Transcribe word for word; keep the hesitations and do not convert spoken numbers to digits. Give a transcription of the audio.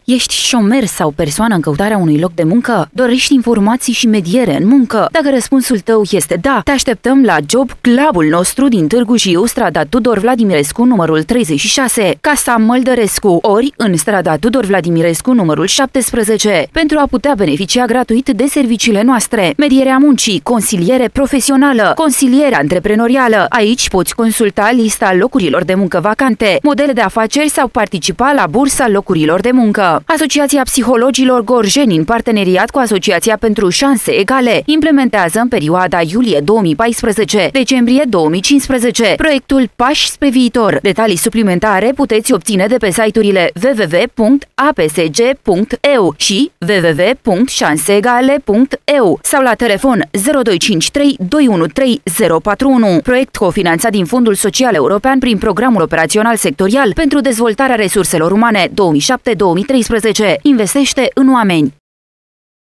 Ești șomer sau persoană în căutarea unui loc de muncă? Dorești informații și mediere în muncă? Dacă răspunsul tău este da, te așteptăm la Job Clubul nostru din Târgu Jiu, strada Tudor Vladimirescu, numărul treizeci și șase, Casa Măldărescu, ori în strada Tudor Vladimirescu, numărul șaptesprezece, pentru a putea beneficia gratuit de serviciile noastre: medierea muncii, consiliere profesională, consiliere antreprenorială. Aici poți consulta lista locurilor de muncă vacante, modele de afaceri sau participa la bursa locurilor de muncă. Asociația Psihologilor Gorjeni, în parteneriat cu Asociația pentru Șanse Egale, implementează în perioada iulie două mii paisprezece-decembrie două mii cincisprezece proiectul Pași spre viitor. Detalii suplimentare puteți obține de pe site-urile w w w punct a p s g punct e u și w w w punct șanseegale punct e u sau la telefon zero doi cinci trei doi unu trei zero patru unu. Proiect cofinanțat din Fondul Social European prin Programul Operațional Sectorial pentru Dezvoltarea Resurselor Umane două mii șapte două mii treisprezece. Investește în oameni.